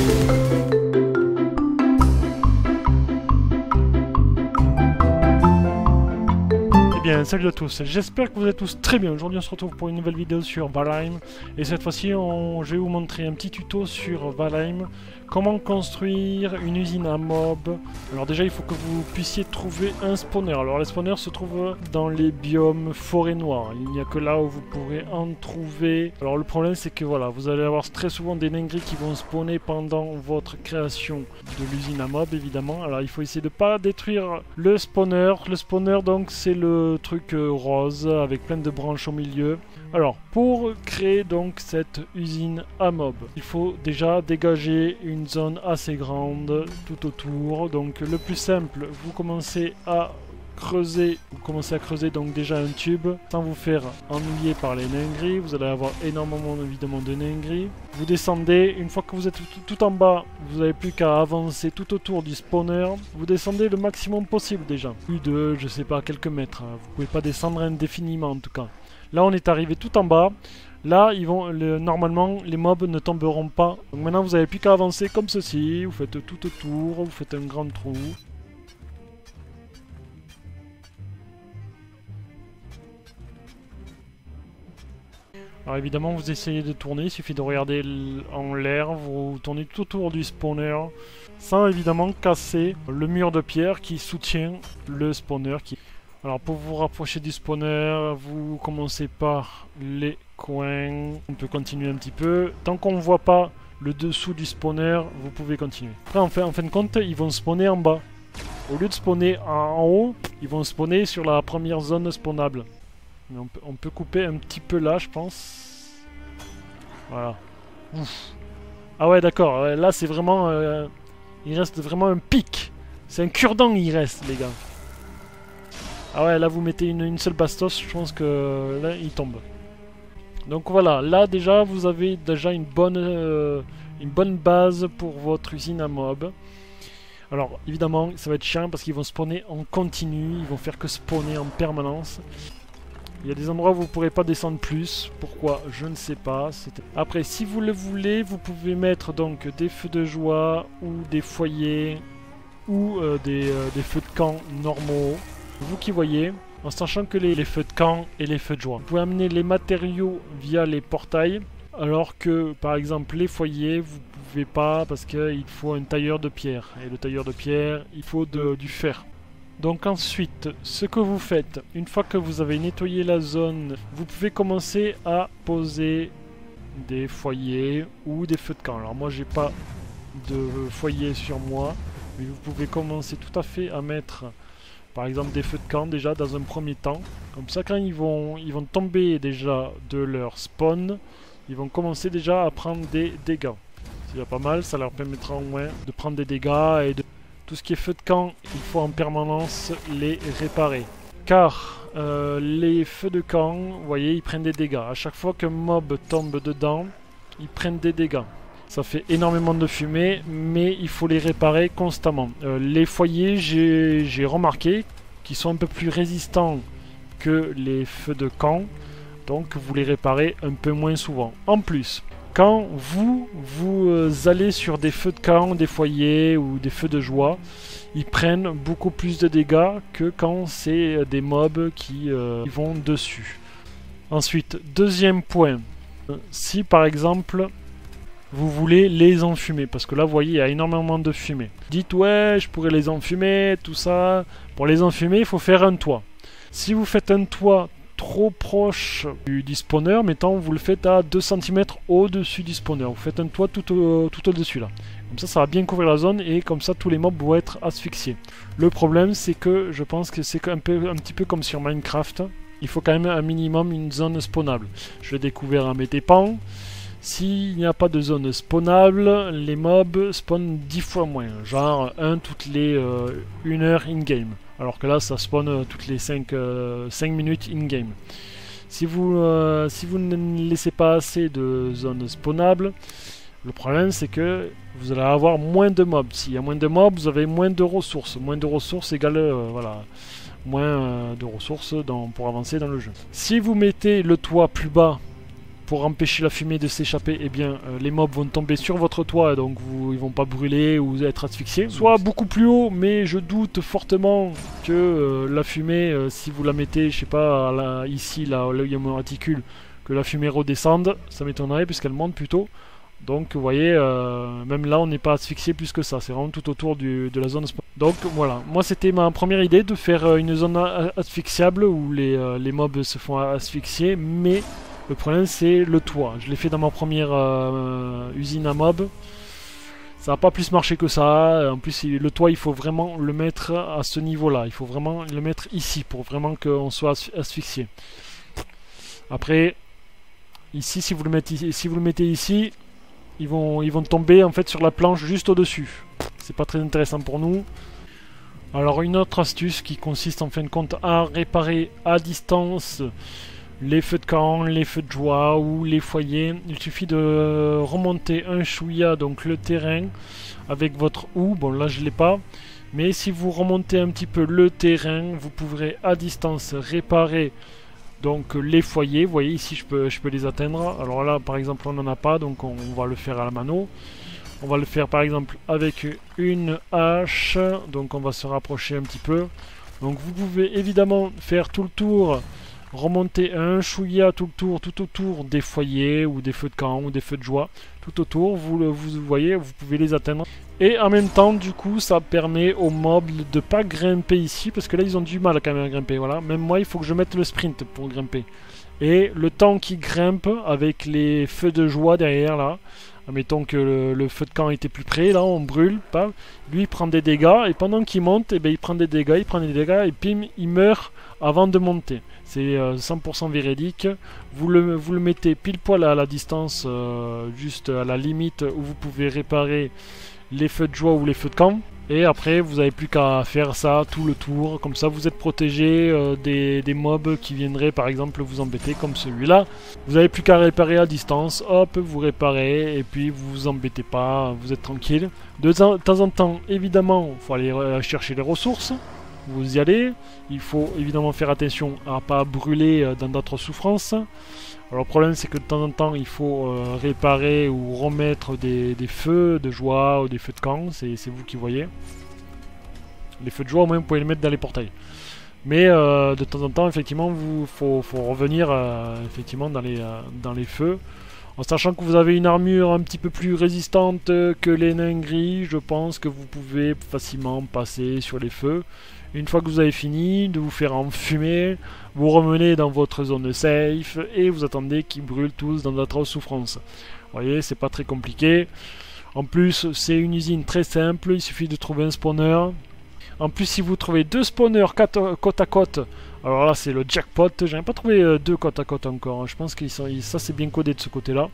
Eh bien, salut à tous, j'espère que vous êtes tous très bien. Aujourd'hui on se retrouve pour une nouvelle vidéo sur Valheim. Et cette fois-ci, je vais vous montrer un petit tuto sur Valheim. Comment construire une usine à mobs. Alors déjà, il faut que vous puissiez trouver un spawner. Alors les spawners se trouvent dans les biomes forêt noire. Il n'y a que là où vous pourrez en trouver. Alors le problème, c'est que voilà, vous allez avoir très souvent des dingueries qui vont spawner pendant votre création de l'usine à mobs, évidemment. Alors il faut essayer de ne pas détruire le spawner. Le spawner, donc, c'est le truc rose avec plein de branches au milieu. Alors, pour créer donc cette usine à mob, il faut déjà dégager une zone assez grande tout autour. Donc le plus simple, vous commencez à creuser donc déjà un tube sans vous faire ennuyer par les dingueries. Vous allez avoir énormément évidemment de dingueries. Vous descendez, une fois que vous êtes tout en bas, vous n'avez plus qu'à avancer tout autour du spawner. Vous descendez le maximum possible déjà. Plus de, je sais pas, quelques mètres. Vous pouvez pas descendre indéfiniment en tout cas. Là, on est arrivé tout en bas. Là, normalement, les mobs ne tomberont pas. Donc maintenant, vous n'avez plus qu'à avancer comme ceci. Vous faites tout autour, vous faites un grand trou. Alors évidemment, vous essayez de tourner. Il suffit de regarder en l'air. Vous tournez tout autour du spawner. Sans évidemment casser le mur de pierre qui soutient le spawner. Alors pour vous rapprocher du spawner, vous commencez par les coins. On peut continuer un petit peu. Tant qu'on ne voit pas le dessous du spawner, vous pouvez continuer. Après, en fin de compte, ils vont spawner en bas. Au lieu de spawner en haut, ils vont spawner sur la première zone spawnable. Mais on peut couper un petit peu là, je pense. Voilà. Ouf. Ah ouais, d'accord. Là, c'est vraiment... il reste vraiment un pic. C'est un cure-dent, il reste, les gars. Ah ouais, là vous mettez une seule bastos, je pense que là il tombe. Donc voilà, là déjà vous avez déjà une bonne base pour votre usine à mob. Alors évidemment ça va être chiant parce qu'ils vont spawner en continu, ils vont faire que spawner en permanence. Il y a des endroits où vous ne pourrez pas descendre plus, pourquoi je ne sais pas. Après si vous le voulez, vous pouvez mettre donc des feux de joie ou des foyers ou des feux de camp normaux. Vous qui voyez, en sachant que les feux de camp et les feux de joie. Vous pouvez amener les matériaux via les portails, alors que par exemple les foyers, vous pouvez pas parce qu'il faut un tailleur de pierre. Et le tailleur de pierre, il faut du fer. Donc ensuite, ce que vous faites, une fois que vous avez nettoyé la zone, vous pouvez commencer à poser des foyers ou des feux de camp. Alors moi j'ai pas de foyer sur moi, mais vous pouvez commencer tout à fait à mettre... Par exemple des feux de camp déjà dans un premier temps. Comme ça quand ils vont tomber déjà de leur spawn, ils vont commencer déjà à prendre des dégâts. C'est déjà pas mal, ça leur permettra au moins de prendre des dégâts et de... Tout ce qui est feu de camp, il faut en permanence les réparer. Car les feux de camp, vous voyez, ils prennent des dégâts. À chaque fois qu'un mob tombe dedans, ils prennent des dégâts. Ça fait énormément de fumée, mais il faut les réparer constamment. Les foyers, j'ai remarqué qu'ils sont un peu plus résistants que les feux de camp. Donc vous les réparez un peu moins souvent. En plus, quand vous allez sur des feux de camp, des foyers ou des feux de joie, ils prennent beaucoup plus de dégâts que quand c'est des mobs qui vont dessus. Ensuite, deuxième point. Si par exemple... vous voulez les enfumer, parce que là vous voyez il y a énormément de fumée. Dites ouais je pourrais les enfumer, tout ça. Pour les enfumer il faut faire un toit. Si vous faites un toit trop proche du spawner, mettons vous le faites à 2 cm au-dessus du spawner. Vous faites un toit tout au-dessus là. Comme ça va bien couvrir la zone et comme ça tous les mobs vont être asphyxiés. Le problème c'est que je pense que c'est un petit peu comme sur Minecraft. Il faut quand même un minimum une zone spawnable. Je l'ai découvert à mes dépens. S'il n'y a pas de zone spawnable, les mobs spawnent 10 fois moins, genre 1 toutes les 1 heure in-game. Alors que là, ça spawn toutes les 5 minutes in-game. Si vous ne laissez pas assez de zones spawnables, le problème c'est que vous allez avoir moins de mobs. S'il y a moins de mobs, vous avez moins de ressources. Moins de ressources égale voilà, moins de ressources pour avancer dans le jeu. Si vous mettez le toit plus bas, pour empêcher la fumée de s'échapper, eh bien les mobs vont tomber sur votre toit, donc ils vont pas brûler ou être asphyxiés. Soit beaucoup plus haut, mais je doute fortement que la fumée, si vous la mettez, je sais pas, là, ici, là où il y a mon réticule, que la fumée redescende, ça m'étonnerait puisqu'elle monte plutôt. Donc vous voyez, même là on n'est pas asphyxié plus que ça, c'est vraiment tout autour de la zone spawn. Donc voilà, moi c'était ma première idée de faire une zone asphyxiable où les mobs se font asphyxier, mais le problème c'est le toit. Je l'ai fait dans ma première usine à mobs, ça n'a pas plus marché que ça. En plus le toit il faut vraiment le mettre à ce niveau là, il faut vraiment le mettre ici pour vraiment qu'on soit asphyxié. Après, ici si vous le mettez ici, ils vont tomber en fait sur la planche juste au-dessus. C'est pas très intéressant pour nous. Alors une autre astuce qui consiste en fin de compte à réparer à distance les feux de camp, les feux de joie ou les foyers. Il suffit de remonter un chouïa, donc le terrain, avec votre houe. Bon là je l'ai pas. Mais si vous remontez un petit peu le terrain, vous pourrez à distance réparer donc les foyers. Vous voyez ici je peux les atteindre. Alors là par exemple on n'en a pas, donc on va le faire à la mano. On va le faire par exemple avec une hache, donc on va se rapprocher un petit peu. Donc vous pouvez évidemment faire tout le tour, remonter un chouïa tout autour des foyers ou des feux de camp ou des feux de joie, tout autour, vous voyez, vous pouvez les atteindre. Et en même temps du coup ça permet aux mobs de pas grimper ici, parce que là ils ont du mal quand même à grimper, voilà. Même moi il faut que je mette le sprint pour grimper. Et le temps qu'ils grimpent avec les feux de joie derrière là, admettons que le feu de camp était plus près, là on brûle, pas. Lui il prend des dégâts, et pendant qu'il monte, eh ben, il prend des dégâts, et pim, il meurt avant de monter. C'est 100% véridique. Vous le mettez pile poil à la distance, juste à la limite où vous pouvez réparer les feux de joie ou les feux de camp. Et après vous n'avez plus qu'à faire ça tout le tour, comme ça vous êtes protégé des mobs qui viendraient par exemple vous embêter comme celui-là. Vous n'avez plus qu'à réparer à distance, hop, vous réparez et puis vous vous embêtez pas, vous êtes tranquille. De temps en temps, évidemment, il faut aller chercher les ressources. Vous y allez, il faut évidemment faire attention à ne pas brûler dans d'autres souffrances. Alors le problème c'est que de temps en temps il faut réparer ou remettre des feux de joie ou des feux de camp, c'est vous qui voyez. Les feux de joie au moins vous pouvez les mettre dans les portails. Mais de temps en temps effectivement il faut revenir effectivement dans les feux. En sachant que vous avez une armure un petit peu plus résistante que les nains gris, je pense que vous pouvez facilement passer sur les feux. Une fois que vous avez fini de vous faire enfumer, vous revenez dans votre zone safe et vous attendez qu'ils brûlent tous dans d'atroces souffrances. Vous voyez, c'est pas très compliqué. En plus, c'est une usine très simple, il suffit de trouver un spawner. En plus, si vous trouvez deux spawners côte à côte, alors là c'est le jackpot. J'en ai pas trouvé deux côte à côte encore. Je pense que ça c'est bien codé de ce côté-là.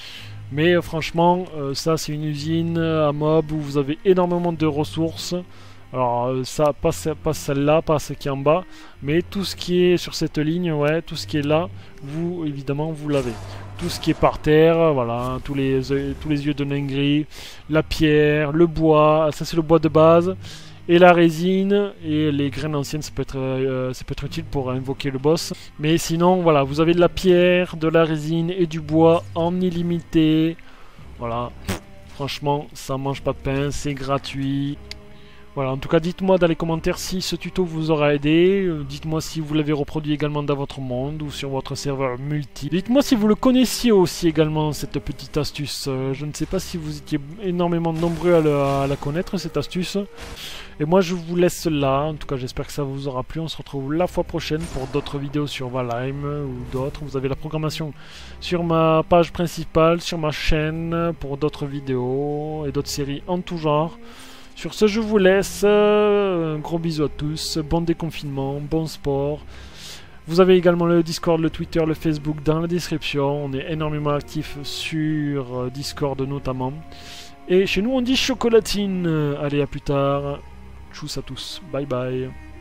Mais franchement, ça c'est une usine à mob où vous avez énormément de ressources. Alors ça, pas celle-là, pas ce qui est en bas, mais tout ce qui est sur cette ligne, ouais, tout ce qui est là, vous évidemment vous l'avez. Tout ce qui est par terre, voilà, tous les yeux de nain gris, la pierre, le bois, ça c'est le bois de base, et la résine, et les graines anciennes, ça peut être utile pour invoquer le boss. Mais sinon, voilà, vous avez de la pierre, de la résine et du bois en illimité. Voilà, franchement, ça mange pas de pain, c'est gratuit. Voilà, en tout cas, dites-moi dans les commentaires si ce tuto vous aura aidé. Dites-moi si vous l'avez reproduit également dans votre monde ou sur votre serveur multi. Dites-moi si vous le connaissiez aussi également, cette petite astuce. Je ne sais pas si vous étiez énormément nombreux à la connaître, cette astuce. Et moi, je vous laisse là. En tout cas, j'espère que ça vous aura plu. On se retrouve la fois prochaine pour d'autres vidéos sur Valheim ou d'autres. Vous avez la programmation sur ma page principale, sur ma chaîne, pour d'autres vidéos et d'autres séries en tout genre. Sur ce, je vous laisse. Un gros bisou à tous. Bon déconfinement, bon sport. Vous avez également le Discord, le Twitter, le Facebook dans la description. On est énormément actifs sur Discord notamment. Et chez nous, on dit chocolatine. Allez, à plus tard. Tchuss à tous. Bye bye.